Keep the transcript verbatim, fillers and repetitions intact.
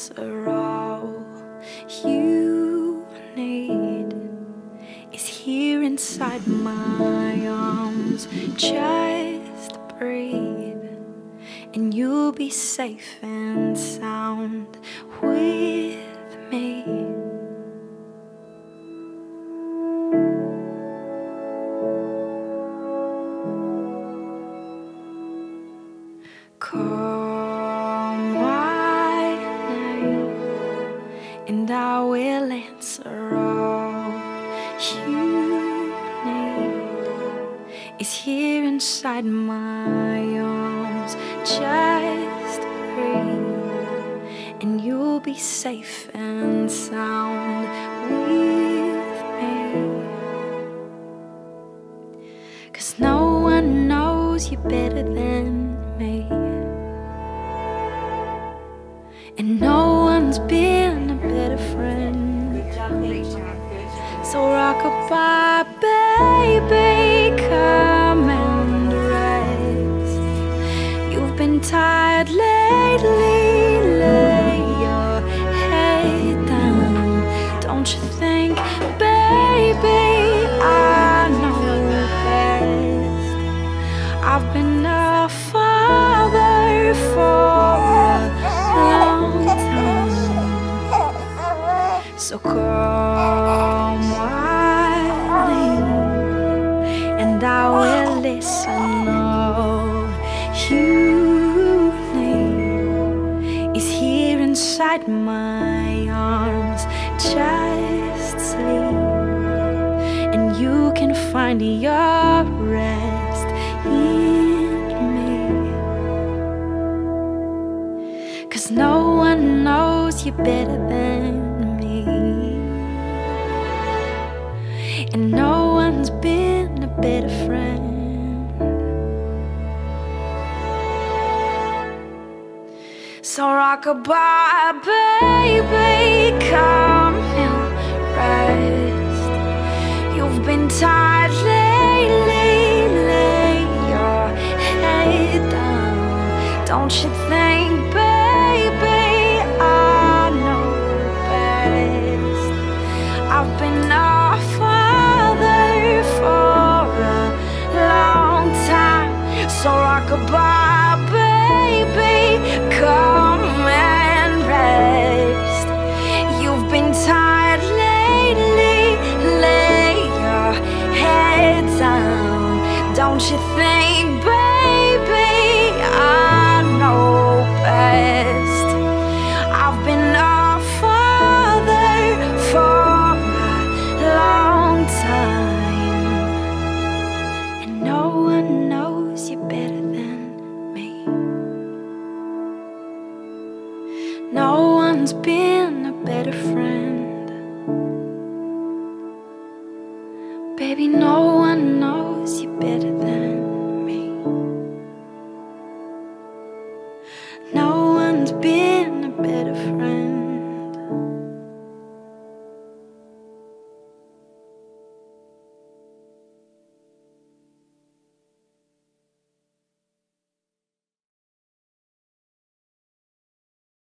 answer. All you need is here inside my arms. Just breathe and you'll be safe and sound with me. Call my name and I will answer. All you need is here inside my arms. Just breathe and you'll be safe and sound with me. 'Cause no one knows you better than me, and no one's been a better friend. So rock-a-bye, baby, come and rest. You've been tired lately, lay your head down. Don't you think, baby, I know best. I've been a father for a long time, so call my name and I will listen. All you need is here inside my arms. Just sleep and you can find your rest in me. 'Cause no one knows you better than me, and no one's been a better friend. So rock-a-bye, baby, come and rest. You've been tired lately, lay your head down. Don't you think, baby, I know best. I've been a father for a long time, so rock-a-bye, baby, come and rest. You've been tired lately, lay your head down. Don't you think, baby, I know best. I've been a father for a long time, and no one knows you better than me. No one's been a better friend. Baby, no one knows you better than me. No one's been a better friend.